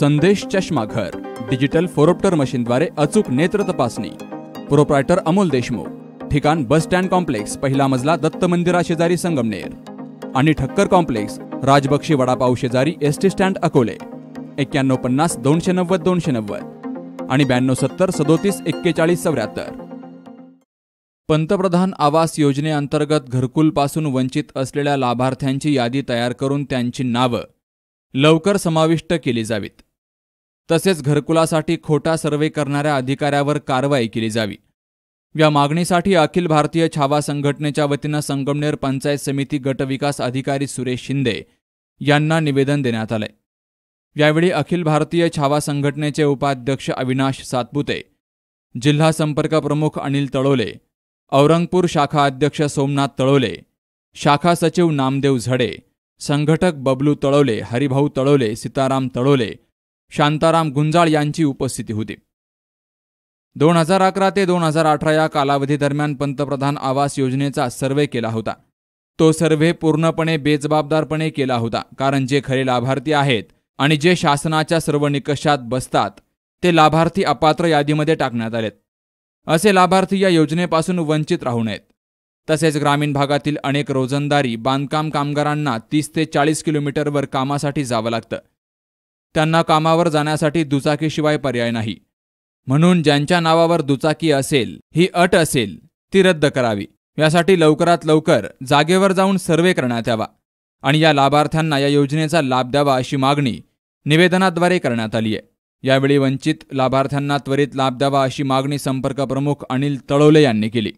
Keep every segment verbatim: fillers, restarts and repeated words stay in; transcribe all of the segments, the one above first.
संदेश चष्मा घर डिजिटल फोरोप्टर मशीनद्वारे अचूक नेत्र तपासणी। प्रोप्रायटर अमोल देशमुख। ठिकाण बस स्टँड कॉम्प्लेक्स, पहिला मजला, दत्त मंदिरा शेजारी संगमनेर आणि ठक्कर कॉम्प्लेक्स, राजबक्षी वडापाव शेजारी, एसटी स्टँड अकोले। एक्क्याण्णव पन्नास दोनशे नव्वद दोनशे नव्वद आणि ब्याण्णव सत्तर सदोतीस एक्केचाळीस चौऱ्याहत्तर। पंतप्रधान आवास योजनेअंतर्गत घरकुलपासून वंचित असलेल्या लाभार्थ्यांची यादी तयार करून त्यांची नावं लवकर समाविष्ट केली जावीत। तसेच घरकुलासाठी खोटा सर्वे करणाऱ्या अधिकाऱ्यावर कारवाई केली जावी। या मागणीसाठी अखिल भारतीय छावा संघटनेच्या वतीनं संगमनेर पंचायत समिती गटविकास अधिकारी सुरेश शिंदे यांना निवेदन देण्यात आले। यावेळी अखिल भारतीय छावा संघटनेचे उपाध्यक्ष अविनाश सातपुते, जिल्हा संपर्क प्रमुख अनिल तळोले, औरंगपूर शाखा अध्यक्ष सोमनाथ तळोले, शाखा सचिव नामदेव झडे, संघटक बबलू तळोले, हरिभाऊ तळोले, सीताराम तळोले, शांताराम गुंजाळ यांची उपस्थिती होती। दोन हजार अकरा ते दोन हजार अठरा या कालावधीदरम्यान पंतप्रधान आवास योजनेचा सर्व्हे केला होता। तो सर्व्हे पूर्णपणे बेजबाबदारपणे केला होता, कारण जे खरे लाभार्थी आहेत आणि जे शासनाच्या सर्व निकषात बसतात ते लाभार्थी अपात्र यादीमध्ये टाकण्यात आलेत। असे लाभार्थी या योजनेपासून वंचित राहू नयेत। तसेच ग्रामीण भागातील अनेक रोजंदारी बांधकाम कामगारांना तीस ते चाळीस किलोमीटरवर कामासाठी जावं लागतं। त्यांना कामावर जाण्यासाठी दुचाकीशिवाय पर्याय नाही, म्हणून ज्यांच्या नावावर दुचाकी असेल, ही अट असेल, ती रद्द करावी। यासाठी लवकरात लवकर जागेवर जाऊन सर्वे करण्यात यावा आणि या लाभार्थ्यांना या योजनेचा लाभ द्यावा अशी मागणी निवेदनाद्वारे करण्यात आली आहे। यावेळी वंचित लाभार्थ्यांना त्वरित लाभ द्यावा अशी मागणी संपर्क प्रमुख अनिल तळोले यांनी केली।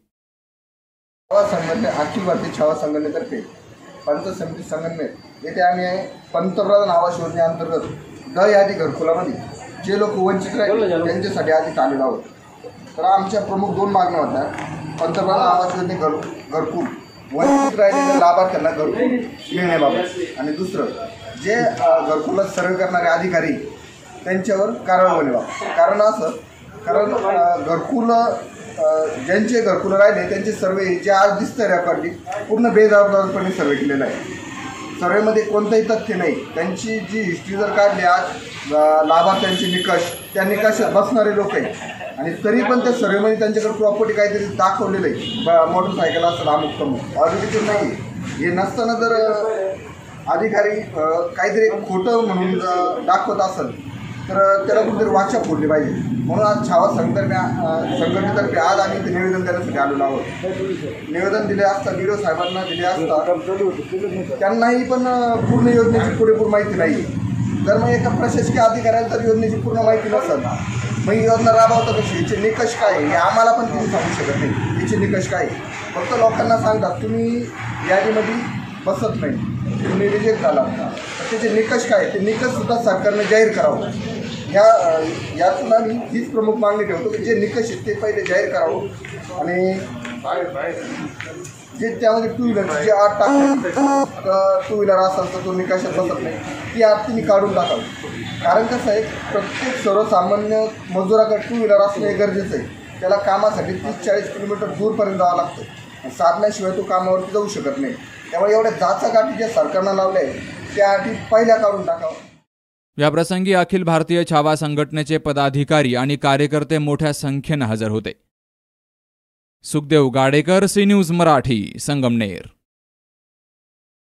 संघटने अखिल भारतीय छावा संघटनेतर्फे पंचायत समिती संगमनेर येथे आम्ही पंतप्रधान आवास योजनेअंतर्गत द यादी घरकुलामध्ये जे लोक वंचित राहिले त्यांच्यासाठी आधी आलेलो आहोत। तर आमच्या प्रमुख दोन मागण्या होत्या। पंतप्रधान आवास योजने घर घरकुल वंचित राहिलेल्या लाभार्थ्यांना घरकुल मिळण्याबाबत, आणि दुसरं जे घरकुलात सर्वे करणारे अधिकारी त्यांच्यावर कारवाई व्हावी। कारण असं कारण घरकुल ज्यांचे घरकुल राहिले त्यांचे सर्वे जे आज दिसतं रेकॉर्डिंग पूर्ण बेजबाबदारपणे सर्वे केलेला आहे। सर्वेमध्ये कोणतंही तथ्य नाही। त्यांची जी हिस्ट्री जर काढली आज लाभार्थ्यांचे निकष, त्या निकषात बसणारे लोक आहेत आणि तरी पण त्या सर्वेमध्ये त्यांच्याकडे प्रॉपर्टी काहीतरी दाखवलेलं आहे, मोटरसायकल असेल अमुक तमुक, ऑर्डिनेटेड नाही। हे नसताना जर अधिकारी काहीतरी खोटं म्हणून दाखवत असेल तर त्याला कुठेतरी वाचा फोडली पाहिजे। म्हणून आज छावा संघटने संघटनेतर्फे आज आम्ही ते निवेदन देण्यासाठी आलेलो आहोत। निवेदन दिले असता व्हिडिओ साहेबांना दिले असता त्यांनाही पण पूर्ण योजनेची पुरेपूर माहिती नाही। जर मग एका प्रशासकीय अधिकाऱ्याला जर योजनेची पूर्ण माहिती नसेल मग ही योजना राबवता कशी, याचे निकष काय हे आम्हाला पण तुम्ही सांगू शकत नाही। याचे निकष काय फक्त लोकांना सांगतात तुम्ही यादीमध्ये बसत नाही, तुम्ही रिजेक्ट झाला, तर त्याचे निकष काय ते निकषसुद्धा सरकारने जाहीर करावं। या यातून आम्ही हीच प्रमुख मागणी ठेवतो की जे निकष आहेत ते पहिले जाहीर करावं आणि जे त्यामध्ये टू व्हीलरची जे आठ टाकतात टू व्हीलर असेल तर तो निकषात बसत नाही, ती आठ तिने काढून टाकावी। कारण कसं आहे, प्रत्येक सर्वसामान्य मजुराकडे टू व्हीलर असणं हे गरजेचं आहे। त्याला कामासाठी तीस चाळीस किलोमीटर दूरपर्यंत जावं लागतं, साधण्याशिवाय तो कामावरती जाऊ शकत नाही। त्यामुळे एवढ्या जाचा गाठी ज्या सरकारनं लावल्या आहेत त्या अटी पहिल्या काढून टाकावं। याप्रसंगी अखिल भारतीय छावा संघटनेचे पदाधिकारी आणि कार्यकर्ते मोठ्या संख्येनं हजर होते। Sukhdev Gadekar, C news Marathi, Sangamner.